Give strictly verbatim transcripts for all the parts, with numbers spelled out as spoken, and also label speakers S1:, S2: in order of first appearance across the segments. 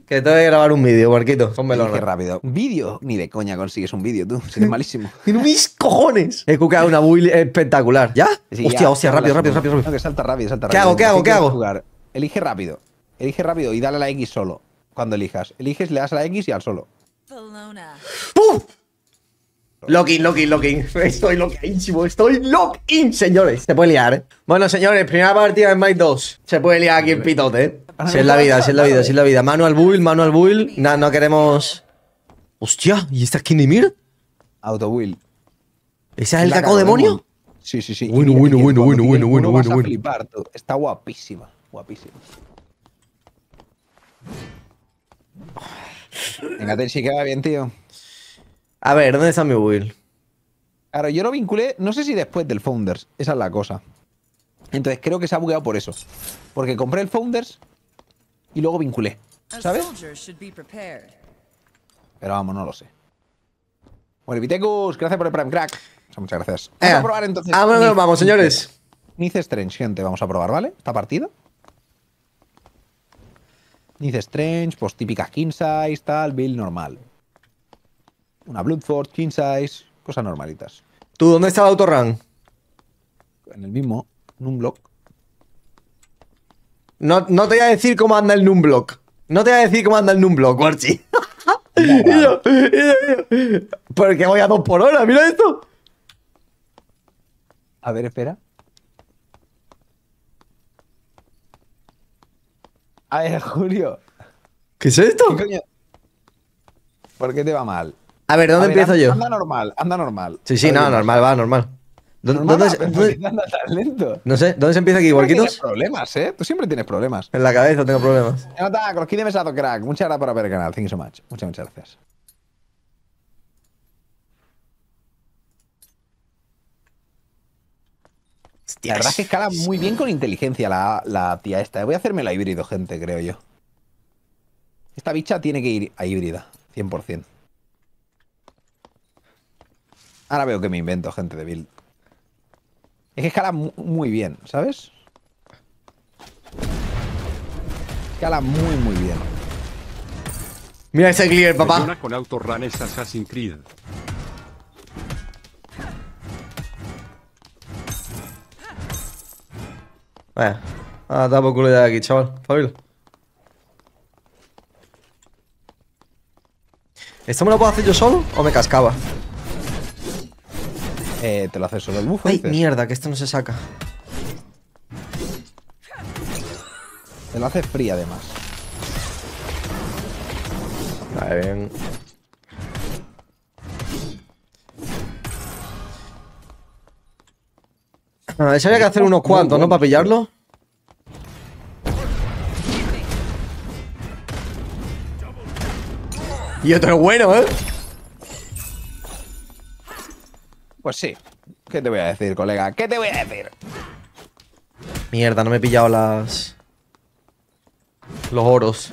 S1: Que tengo que grabar un vídeo, Marquito. Pónmelo.
S2: Qué rápido. ¿Vídeo? Ni de coña consigues un vídeo, tú. Eres malísimo.
S1: ¡En mis cojones! He cucado una build espectacular. ¿Ya?
S2: Sí,
S1: hostia,
S2: ya,
S1: hostia,
S2: ya
S1: rápido,
S2: hablas
S1: rápido,
S2: tú.
S1: rápido,
S2: No,
S1: rápido.
S2: que salta rápido, salta
S1: ¿Qué
S2: rápido.
S1: hago, qué hago,
S2: ¿Qué
S1: qué
S2: quieres
S1: hago?
S2: jugar? Elige rápido. Elige rápido y dale a la X solo. Cuando elijas. Eliges, le das a la X y al solo.
S1: ¡Pum! Locking, locking, locking. Estoy loquísimo, estoy lock-in, señores. Se puede liar, ¿eh? Bueno, señores, primera partida en Smite dos. Se puede liar aquí el pitote, ¿eh? Si es la vida, si es la vida, si es la vida. Manual build, manual build. No, no queremos... Hostia, ¿y esta skin de Mir?
S2: Autobuild.
S1: ¿Ese es el caco demonio?
S2: Sí, sí, sí.
S1: Bueno,
S2: Y mira,
S1: bueno,
S2: y
S1: bueno,
S2: cuando
S1: bueno,
S2: tire
S1: bueno,
S2: el
S1: bueno,
S2: culo vas
S1: bueno,
S2: a
S1: bueno.
S2: flipar, tú. Está guapísima, guapísima. Venga, Tenshi, que va bien, tío.
S1: A ver, ¿dónde está mi build?
S2: Claro, yo lo vinculé, no sé si después del Founders. Esa es la cosa. Entonces creo que se ha bugueado por eso. Porque compré el Founders y luego vinculé. ¿Sabes? Pero vamos, no lo sé. Bueno, Vitecus, gracias por el Prime Crack. O sea, muchas gracias. Vamos
S1: Eh,
S2: a probar entonces.
S1: Ah, bueno,
S2: Nice-
S1: vamos, señores.
S2: Nice Strange, gente. Vamos a probar, ¿vale? Esta partida. Nice Strange, pues típicas King Size, tal, build normal. Una Bloodforce, King Size, cosas normalitas.
S1: ¿Tú dónde está el autorun?
S2: En el mismo, en un block.
S1: No, no te voy a decir cómo anda el Numblock. No te voy a decir cómo anda el Numblock, Warchi. Y yo, y yo, y yo, porque voy a dos por hora, mira esto.
S2: A ver, espera. A ver, Julio.
S1: ¿Qué es esto?
S2: ¿Qué coño? ¿Por qué te va mal?
S1: A ver, ¿dónde
S2: A ver,
S1: empiezo
S2: anda,
S1: yo?
S2: Anda normal, anda normal.
S1: Sí, sí,
S2: A ver
S1: no,
S2: qué
S1: normal, va, normal. ¿Dónde,
S2: Normal,
S1: dónde se-
S2: pero ¿por
S1: dónde-
S2: qué anda tan lento?
S1: no sé, ¿dónde se empieza aquí,
S2: Siempre tienes
S1: Borquitos?
S2: problemas, ¿eh? Tú siempre tienes problemas.
S1: En la cabeza tengo problemas.
S2: Nota, con los de mesado, crack. Muchas gracias por ver el canal. Thank you so much. Muchas, muchas gracias. La verdad es que escala muy bien con inteligencia la, la tía esta. Voy a hacerme la híbrido, gente, creo yo. Esta bicha tiene que ir a híbrida, cien por cien. Ahora veo que me invento, gente de build. Es que escala mu- muy bien, ¿sabes? Escala muy, muy bien.
S1: Mira ese clear, papá.
S3: Funciona con Autorun es Assassin's Creed.
S1: Vaya. Ah, da por culo de aquí, chaval. Fabio. ¿Esto me lo puedo hacer yo solo o me cascaba?
S2: Eh, te lo haces solo el bufo,
S1: Ay,
S2: dices.
S1: mierda, que esto no se saca.
S2: Te lo haces free, además.
S1: Vale, bien. Ah, eso había que hacer unos cuantos, ¿no? Para pillarlo. Y otro bueno, ¿eh?
S2: Pues sí. ¿Qué te voy a decir, colega? ¿Qué te voy a decir?
S1: Mierda, no me he pillado las... Los oros.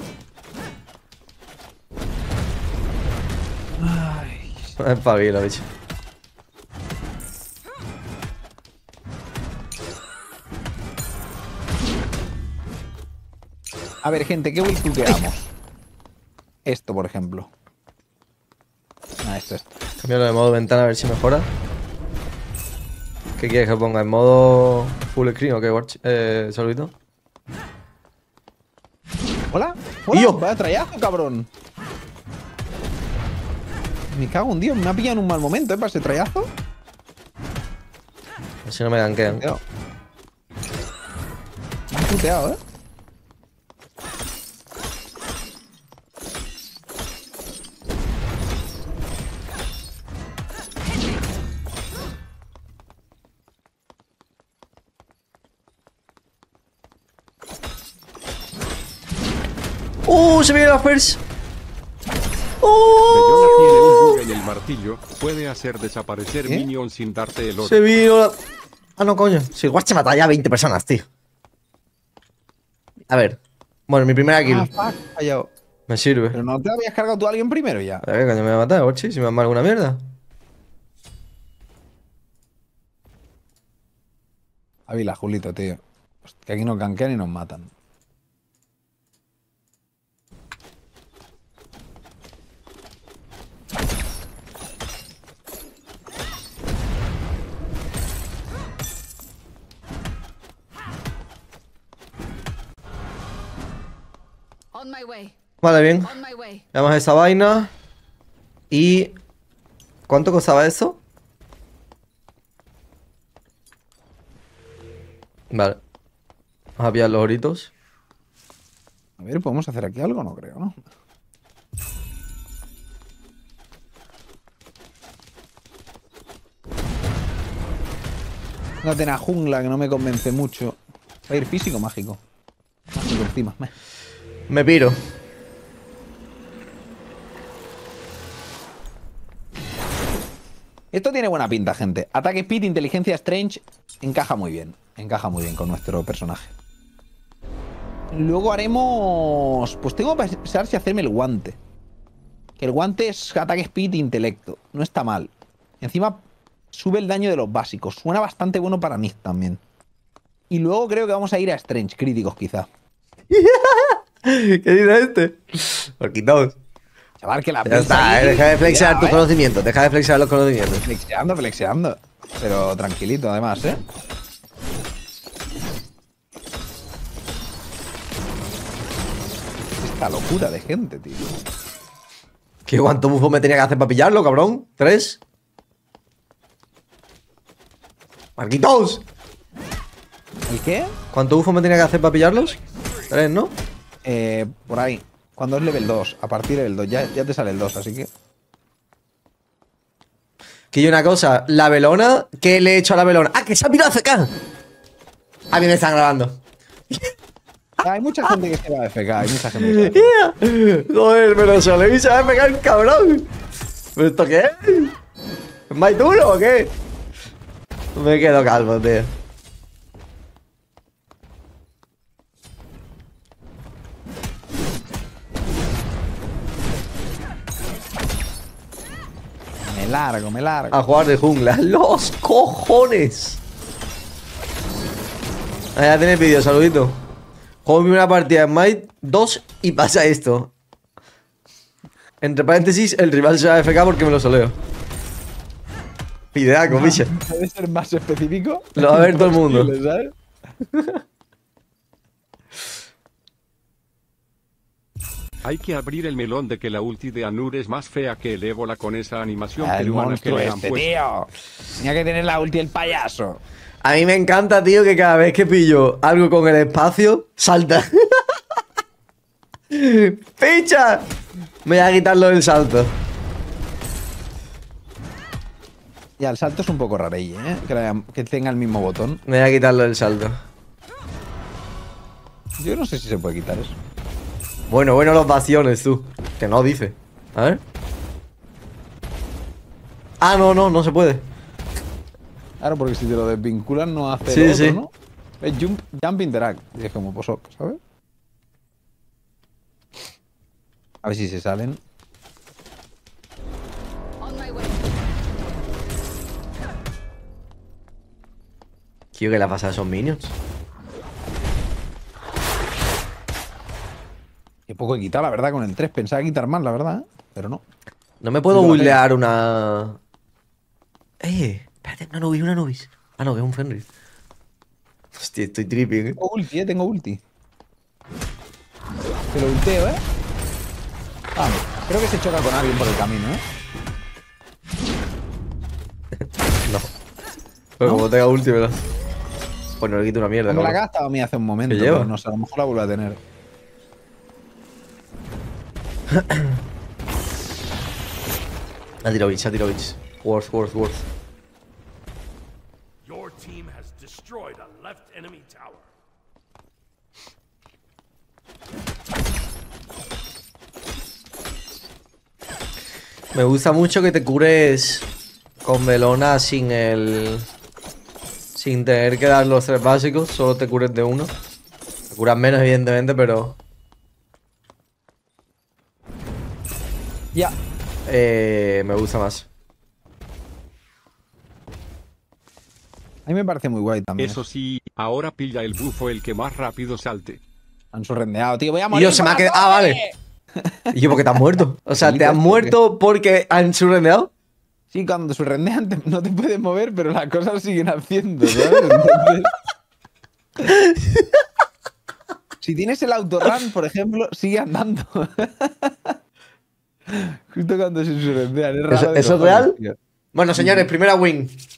S2: Ay.
S1: Espabila, bicho.
S2: A ver, gente, ¿qué build tuteamos? Esto, por ejemplo. Ah, esto, esto.
S1: Cambiarlo de modo ventana a ver si mejora. ¿Qué quieres que ponga? ¿En modo full screen o qué, Warch? Eh, saludito.
S2: ¿Hola? ¿Hola?
S1: ¡Tío!
S2: Vaya trayazo, cabrón. Me cago en Dios, me ha pillado en un mal momento, ¿eh? Para ese trayazo.
S1: A ver si no me ganquean.
S2: Cuidado. Me han tuteado, ¿eh?
S1: ¡Uh! Se viene la first.
S3: Bellona tiene un
S1: ¡Uh!
S3: bug en el martillo. Puede hacer desaparecer
S2: ¿Eh?
S3: minions sin darte el oro.
S1: Se vino la... Ah, no, coño. Si el Watch mata ya a veinte personas, tío. A ver. Bueno, mi primera kill.
S2: Ah, fuck, fallado.
S1: Me sirve.
S2: Pero no te habías cargado tú a alguien primero ya.
S1: A ver, coño, me va a matar, Watch. Si me va a alguna mierda.
S2: Avila, Julito, tío. Que aquí nos gankean y nos matan.
S4: On my way.
S1: Vale, bien.
S4: On my way.
S1: Veamos esa vaina. Y... ¿cuánto costaba eso? Vale. Vamos a pillar los oritos.
S2: A ver, ¿podemos hacer aquí algo? No creo, ¿no? Una tena jungla que no me convence mucho. Va a ir físico mágico. Mágico encima. Meh.
S1: Me piro.
S2: Esto tiene buena pinta, gente. Ataque speed, inteligencia strange. Encaja muy bien. Encaja muy bien con nuestro personaje. Luego haremos... pues tengo que pensar si hacerme el guante. Que el guante es ataque speed e intelecto. No está mal. Encima sube el daño de los básicos. Suena bastante bueno para Nick también. Y luego creo que vamos a ir a Strange, críticos quizá.
S1: ¿Qué dice este? Marquitos.
S2: Chaval, que la
S1: Ya está, eh, deja de flexear tus
S2: ¿eh?
S1: conocimientos. Deja de flexear los conocimientos.
S2: Flexeando, flexeando. Pero tranquilito además, ¿eh? Esta locura de gente, tío.
S1: ¿Qué cuánto bufo me tenía que hacer para pillarlo, cabrón? ¿Tres? ¡Marquitos!
S2: ¿El qué?
S1: ¿Cuánto bufo me tenía que hacer para pillarlos? Tres, ¿no?
S2: Eh, por ahí. Cuando es level dos. A partir del dos. Ya, ya te sale el dos, así que...
S1: Que yo una cosa. La velona. ¿Qué le he hecho a la velona? ¡Ah, que se ha pirado a C K! A mí me están grabando.
S2: Hay mucha gente que se va a F K. Hay mucha gente que se va a F K.
S1: Yeah. Joder, pero solo y se va a pegar el cabrón. ¿Pero esto qué es? ¿Es más duro o qué? Me quedo calvo, tío.
S2: Me largo, me largo.
S1: A jugar de jungla. ¡Los cojones! Ah, ya tenéis vídeo, saludito. Juego mi primera partida en Might dos y pasa esto. Entre paréntesis, el rival se va a F K porque me lo soleo. Ideaco, bicha.
S2: ¿Puede ser más específico?
S1: Lo va a ver todo el mundo.
S2: ¿Sabes?
S3: Hay que abrir el melón de que la ulti de Anur es más fea que el ébola con esa animación
S2: El
S3: peruana que
S2: monstruo
S3: le han
S2: este,
S3: puesto.
S2: tío. Tenía que tener la ulti el payaso.
S1: A mí me encanta, tío, que cada vez que pillo algo con el espacio, salta. ¡Picha! Me voy a quitarlo del salto.
S2: Ya, el salto es un poco rarey, ¿eh? Que, la- que tenga el mismo botón.
S1: Me voy a quitarlo del salto.
S2: Yo no sé si se puede quitar eso.
S1: Bueno, bueno, los vaciones, tú. Que no dice. A ver. Ah, no, no, no se puede.
S2: Claro, porque si te lo desvinculan no hace
S1: Sí,
S2: lo otro,
S1: sí.
S2: ¿no? Es jump, jump interact. Y es como posok, ¿sabes? A ver si se salen.
S4: On my way.
S1: Tío, ¿qué le ha pasado a esos minions?
S2: Qué poco he quitado, la verdad, con el tres. Pensaba quitar más, la verdad, ¿eh? Pero no.
S1: No me puedo
S2: Yo lo
S1: buildear una... Eh, espérate, una nubis, una nubis. Ah, no, que es un Fenris. Hostia, estoy tripping, eh.
S2: Tengo ulti, eh, tengo ulti. Te lo ulteo, eh. Vamos, creo que se choca con alguien por el camino, eh.
S1: No. Pero como tenga ulti, ¿verdad? Pues no le quito una mierda,
S2: Me la
S1: cabrón.
S2: gastaba a mí hace un momento,
S1: ¿Qué lleva?
S2: pero no sé, a lo mejor la vuelvo a tener.
S1: Ha tirado bits, ha tirado bits. Worth, worth, worth.
S5: Your team has destroyed a left enemy tower.
S1: Me gusta mucho que te cures con velona sin el... Sin tener que dar los tres básicos, solo te cures de uno. Te curas menos, evidentemente, pero...
S2: Ya.
S1: Eh, me gusta más.
S2: A mí me parece muy guay también.
S3: Eso sí, ahora pilla el bufo el que más rápido salte.
S2: Han surrendeado, tío. Voy a
S1: Y
S2: morir.
S1: yo se me ha
S2: por
S1: quedado...
S2: la
S1: Ah,
S2: torre.
S1: vale. ¿Y yo por qué te has muerto? O sea,
S2: Sí,
S1: ¿te has
S2: ¿por qué?
S1: muerto porque han surrendeado?
S2: Sí, cuando surrendean te- no te puedes mover, pero las cosas siguen haciendo, ¿sabes? Entonces... Si tienes el autorun, por ejemplo, sigue andando. Justo cuando se silencian. Es raro
S1: ¿Eso,
S2: de
S1: eso es
S2: cojones,
S1: real?
S2: tío.
S1: Bueno, señores, primera win.